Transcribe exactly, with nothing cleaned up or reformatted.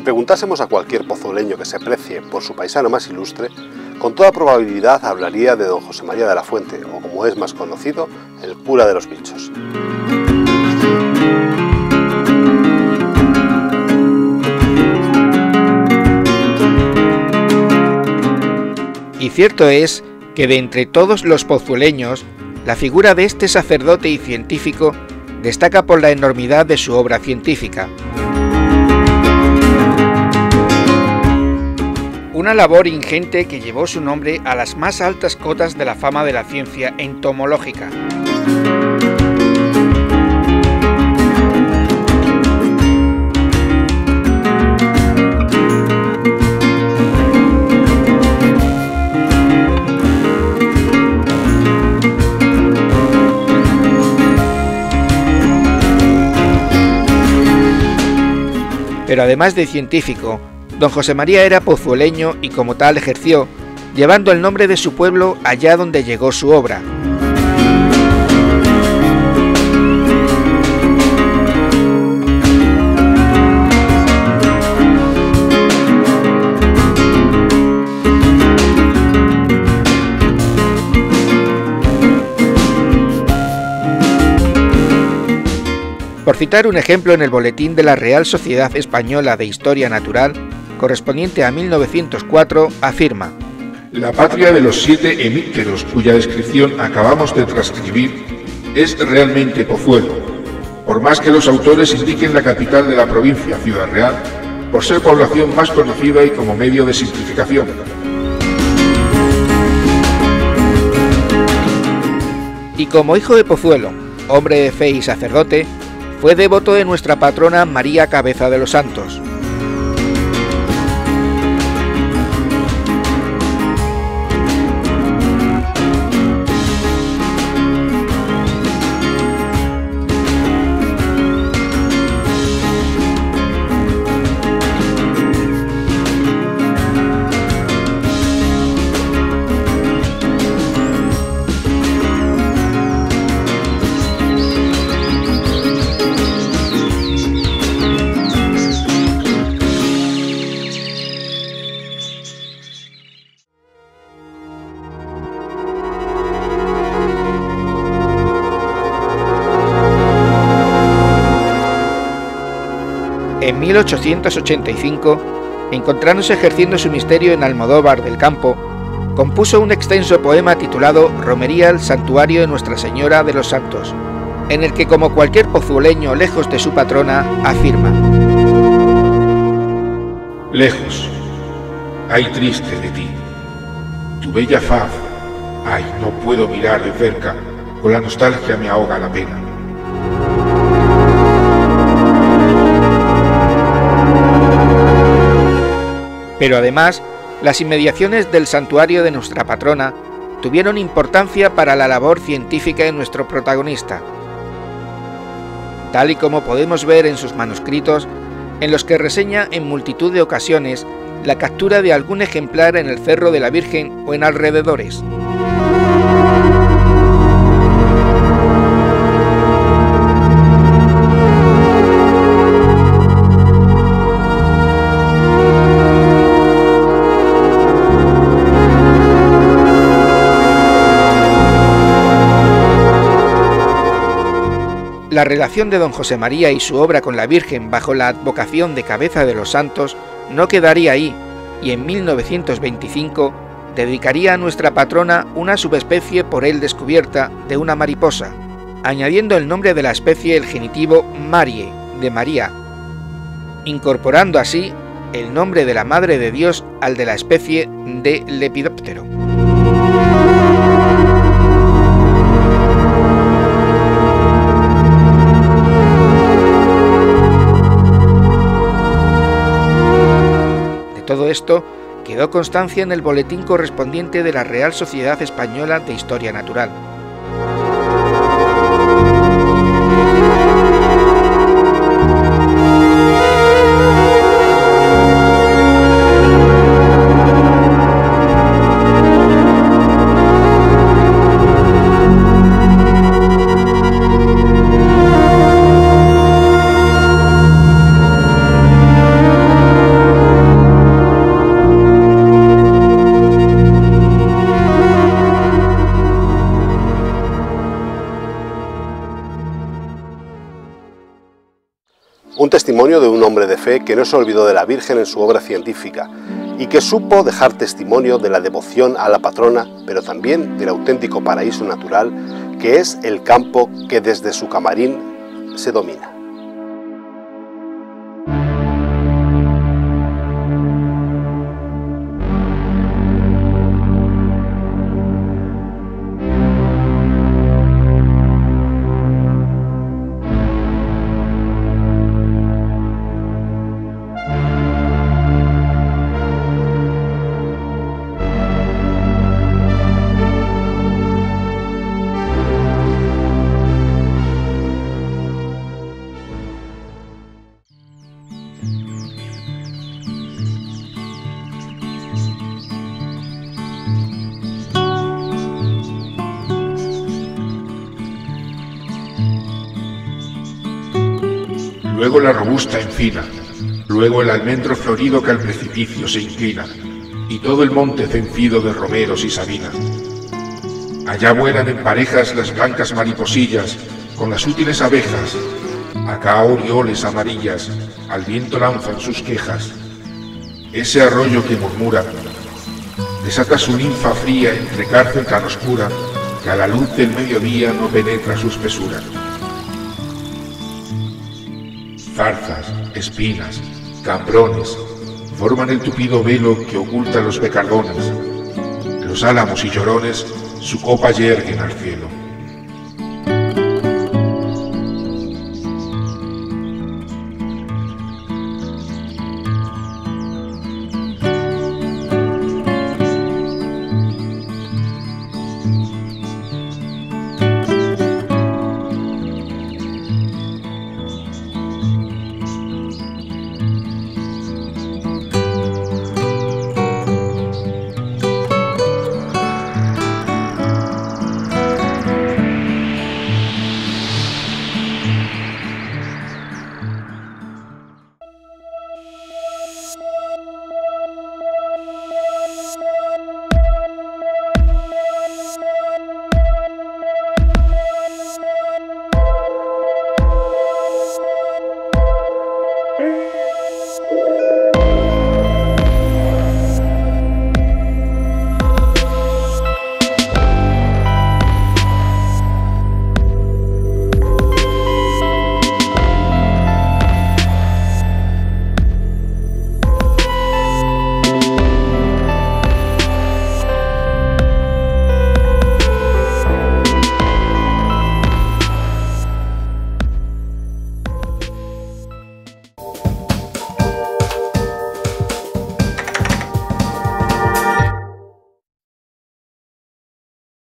preguntásemos a cualquier pozueleño que se precie por su paisano más ilustre, con toda probabilidad hablaría de don José María de la Fuente, o como es más conocido, el cura de los bichos. Y cierto es que de entre todos los pozueleños, la figura de este sacerdote y científico destaca por la enormidad de su obra científica. Una labor ingente que llevó su nombre a las más altas cotas de la fama de la ciencia entomológica. Pero además de científico, don José María era pozueleño y como tal ejerció, llevando el nombre de su pueblo allá donde llegó su obra. Por citar un ejemplo, en el boletín de la Real Sociedad Española de Historia Natural, correspondiente a mil novecientos cuatro, afirma: la patria de los siete hemípteros, cuya descripción acabamos de transcribir, es realmente Pozuelo, por más que los autores indiquen la capital de la provincia, Ciudad Real, por ser población más conocida y como medio de simplificación. Y como hijo de Pozuelo, hombre de fe y sacerdote, fue devoto de nuestra patrona María Cabeza de los Santos. En mil ochocientos ochenta y cinco, encontrándose ejerciendo su misterio en Almodóvar del Campo, compuso un extenso poema titulado Romería al Santuario de Nuestra Señora de los Santos, en el que, como cualquier pozueleño lejos de su patrona, afirma: lejos, ay triste de ti, tu bella faz, ay no puedo mirar de cerca, con la nostalgia me ahoga la pena. Pero además, las inmediaciones del santuario de nuestra patrona tuvieron importancia para la labor científica de nuestro protagonista, tal y como podemos ver en sus manuscritos, en los que reseña en multitud de ocasiones la captura de algún ejemplar en el Cerro de la Virgen o en alrededores. La relación de don José María y su obra con la Virgen bajo la advocación de Cabeza de los Santos no quedaría ahí, y en mil novecientos veinticinco dedicaría a nuestra patrona una subespecie por él descubierta de una mariposa, añadiendo el nombre de la especie el genitivo Marie, de María, incorporando así el nombre de la Madre de Dios al de la especie de Lepidóptero. Todo esto quedó constancia en el boletín correspondiente de la Real Sociedad Española de Historia Natural. Un testimonio de un hombre de fe que no se olvidó de la Virgen en su obra científica y que supo dejar testimonio de la devoción a la patrona, pero también del auténtico paraíso natural que es el campo que desde su camarín se domina. Luego la robusta encina, luego el almendro florido que al precipicio se inclina, y todo el monte cencido de romeros y sabina. Allá vuelan en parejas las blancas mariposillas con las útiles abejas, acá orioles amarillas al viento lanzan sus quejas. Ese arroyo que murmura desata su ninfa fría entre cárcel tan oscura que a la luz del mediodía no penetra su espesura. Zarzas, espinas, cambrones forman el tupido velo que oculta los becardones. Los álamos y llorones su copa yerguen al cielo.